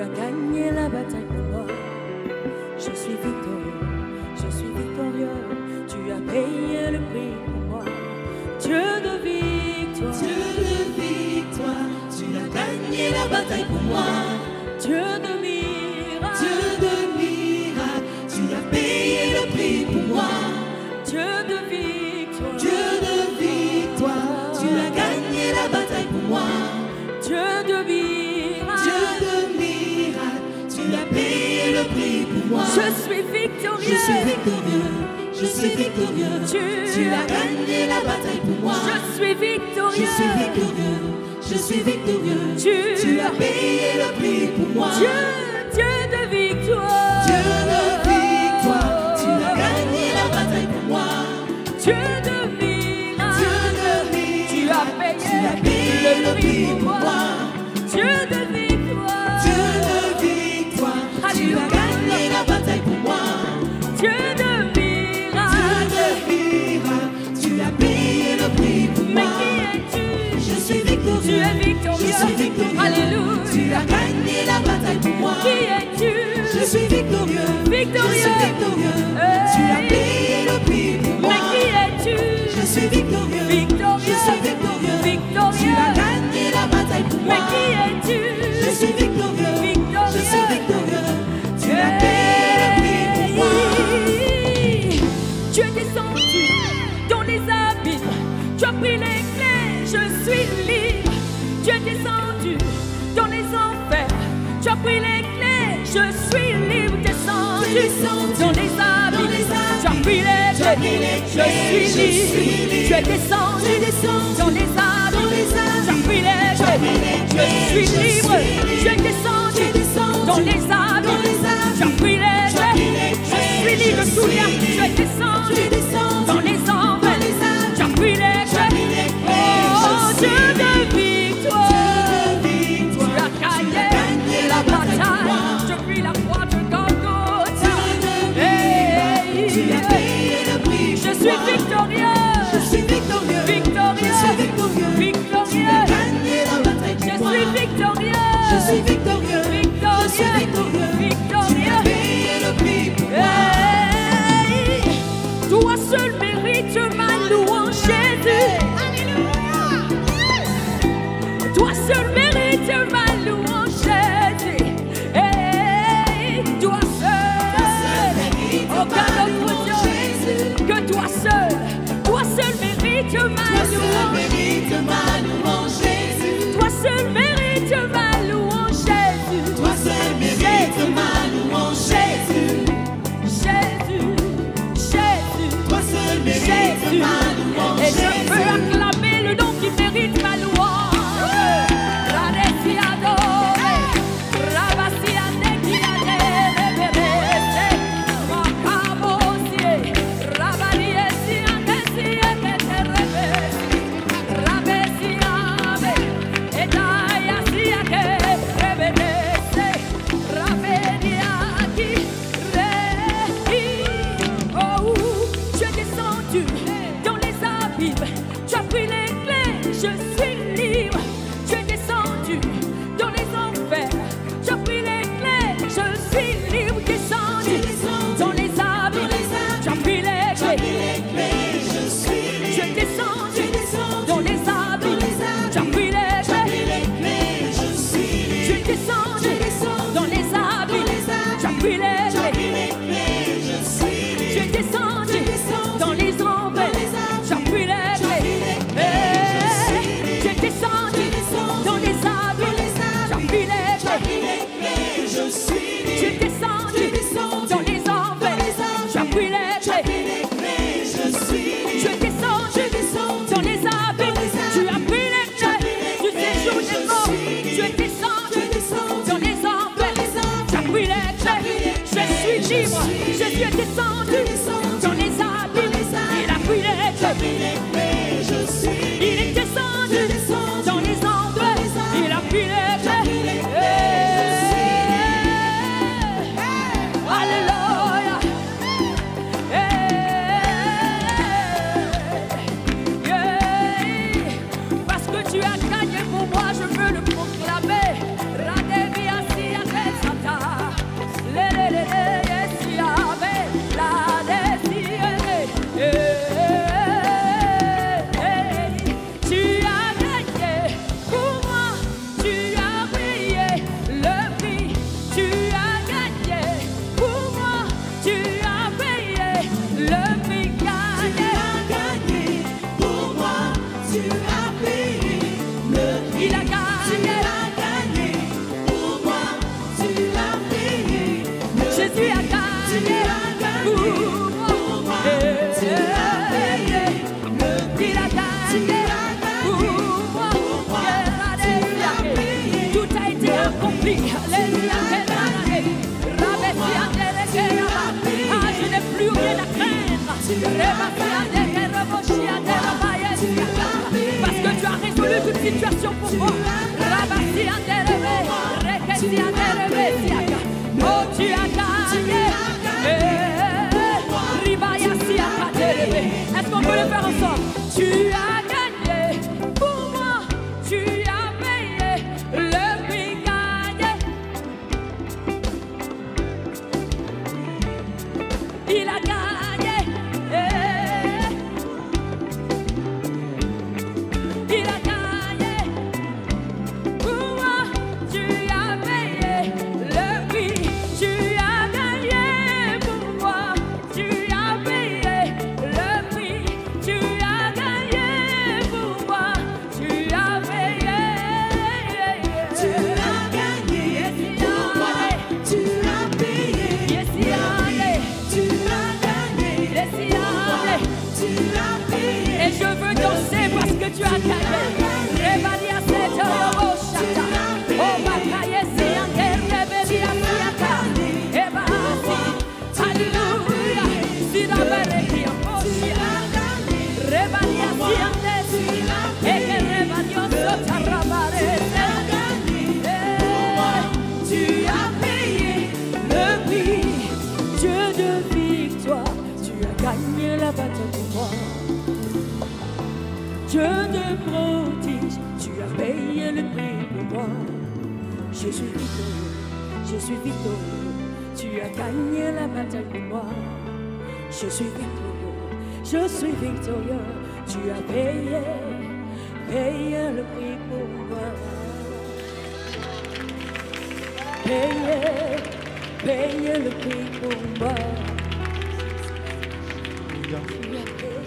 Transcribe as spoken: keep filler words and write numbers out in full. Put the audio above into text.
as gagné la bataille pour moi. Je suis victorieux, je suis victorieux. Tu as payé le prix pour moi. Dieu de victoire, Dieu de victoire, tu as gagné la bataille pour moi. Dieu de miracle, Dieu de miracle, tu as payé le prix pour moi. Dieu de victoire, Dieu de victoire, tu as gagné la bataille pour moi. Dieu de miracle, Dieu de miracle, tu as payé le prix pour moi. Je suis victorieux, je suis victorieux, je suis victorieux. Tu, tu as gagné la bataille pour moi. Je suis victorieux, je suis victorieux, je suis victorieux. Tu, tu as payé le prix pour moi. Dieu, Dieu de victoire, Dieu de victoire, tu as gagné la bataille pour moi. Dieu de miracle, Dieu de miracle, tu as payé, tu as payé le prix pour moi. Dieu de victoire, Dieu de victoire, tu as gagné la bataille pour moi. Dieu de miracle, Dieu de miracle, tu as payé le prix pour moi. Mais qui es-tu? Je suis victorieux, tu es victorieux, je suis victorieux. Alléluia, tu as gagné la bataille pour moi. Qui es-tu? Je suis victorieux, victorieux, je suis victorieux. Hey. Tu as payé le prix pour moi. Mais qui es-tu? Je suis victorieux, victorieux, je suis victorieux. victorieux. Tu as gagné la bataille pour moi. Mais qui es-tu? Je suis victorieux, victorieux. je suis victorieux. Tu as payé le prix pour moi. Tu es descendu dans les abîmes, tu as pris les clés, je suis libre. Tu es descendu dans les enfers, tu as pris les clés, je suis libre. Descendu, descendu dans les abîmes, tu as pris les clés, je suis libre. Tu es descendu, dans les abîmes, tu as pris les clés, je suis libre. Tu es descendu dans les abîmes, tu as pris les clés, je suis libre. Souviens, tu es descendu dans les enfers, tu as pris les clés. Oh Dieu de victoire, tu as gagné la bataille depuis la croix de Golgotha. Hey, tu as payé le prix. Je suis victorieux, je suis victorieux, victorieux, je suis victorieux, victorieux. Tu as gagné la bataille pour Je moi. suis victorieux, je suis victorieux, victorieux, je suis victorieux, victorieux. Tu as payé le prix pour moi. Hey, toi seul mérite ma louange, Jésus. Toi seul mérite ma louange, Jésus. Hey, toi seul, aucun autre Dieu que toi seul. Toi seul mérite ma louange, Jésus. Toi seul mérite ma louange, Jésus. Toi seul mérite ma louange, Jésus. Jésus, Jésus. Toi seul mérite Jésus. ma louange, Et je peux Jésus. acclamer le nom qui mérite ma louange. Radesi adoré, Rabasi adeki adere, Makabosie, Rabariesi adesi eketerebe, Rabesi ame, Edayasi akerebedese, Rabediaki, Rehi. Oh, tu es descendu dans les abîmes, tu as pris les clés, je suis libre. Tu es descendu dans les enfers, tu as pris les clés, je suis libre. Descendu dans les abîmes, tu as pris les clés, je suis tu es descendu dans les abîmes, tu as pris les clés, je suis tu es descendu dans les abîmes, tu as pris les clés, je suis tu es descendu dans les enfers, tu as pris les clés. Tu es descendu dans les abîmes, tu as pris les clés. je suis Tu es descendu dans les enfers, tu as pris les clés. je suis Tu es descendu dans les abîmes, tu as pris les clés du séjour des morts. Tu es descendu dans les enfers, tu as pris les clés. Je suis libre, Jésus est descendu dans les abîmes, il a pris les clés. je suis Il est descendu dans les enfers, il a pris les clés. Alléluia. Parce que tu as gagné pour moi, je veux le proclamer. Radéviasi, arrête. rempli. Alléluia. Ah, je n'ai plus rien à craindre. Parce que tu as résolu toute situation pour moi. Oh, tu as gagné. Est-ce qu'on peut le faire ensemble? Tu as gagné pour moi. Tu as payé le prix gagné. Il a gagné. Il a gagné pour moi. Tu as payé le prix. Tu as gagné pour moi. Tu as payé le prix. Tu as gagné pour moi. Tu as payé. Tu as gagné pour moi. Tu as payé. Yes, il a gagné. Tu as gagné Yes, il a gagné. Tu as payé. Et je veux danser parce que tu as gagné. Rebadia cette rochata. Oh, bakaye si ante rebelia siaka. Eba si. Alléluia. Si la bereki amoshia. Rebadia si ante si. Eke rebadio sota rabare. Tu as payé le prix. Dieu de victoire. Tu as gagné la bataille pour moi. Dieu de prodige, tu as payé le prix pour moi. Je suis victorieux, je suis victorieux. Tu as gagné la bataille pour moi. Je suis victorieux, je suis victorieux. Tu as payé, payé le prix pour moi. Payé, payé le prix pour moi. Tu as payé.